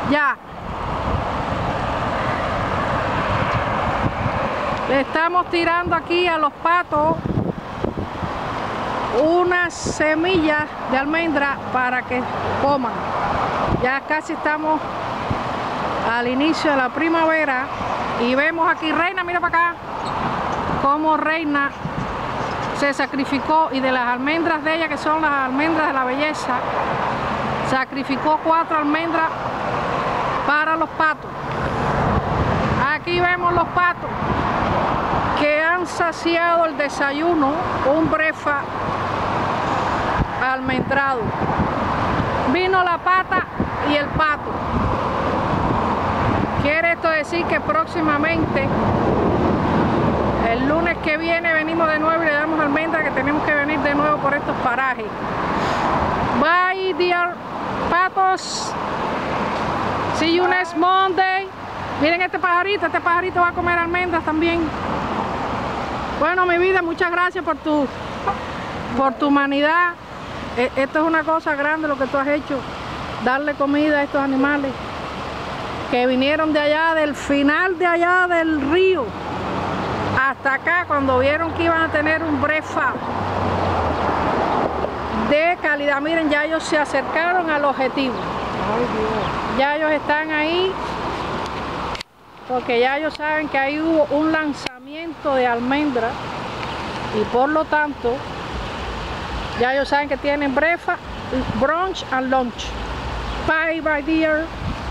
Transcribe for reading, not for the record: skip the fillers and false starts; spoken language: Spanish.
Ya. Le estamos tirando aquí a los patos unas semillas de almendra para que coman. Ya casi estamos al inicio de la primavera y vemos aquí Reina, mira para acá, cómo Reina se sacrificó, y de las almendras de ella, que son las almendras de la belleza, sacrificó 4 almendras para los patos. Aquí vemos los patos que han saciado el desayuno, un brefa almendrado. Vino la pata y el pato. Quiere esto decir que próximamente, el lunes que viene, venimos de nuevo y le damos almendra, que tenemos que venir de nuevo por estos parajes. Bye, dear patos. See you next Monday. Miren este pajarito va a comer almendras también. Bueno, mi vida, muchas gracias por tu humanidad. Esto es una cosa grande lo que tú has hecho, darle comida a estos animales que vinieron de allá, del final de allá del río, hasta acá, cuando vieron que iban a tener un brefa de calidad. Miren, ya ellos se acercaron al objetivo. Ay, Dios. Ya ellos están ahí, porque ya ellos saben que ahí hubo un lanzamiento de almendra y por lo tanto ya ellos saben que tienen brefa, brunch and lunch. Bye, bye dear.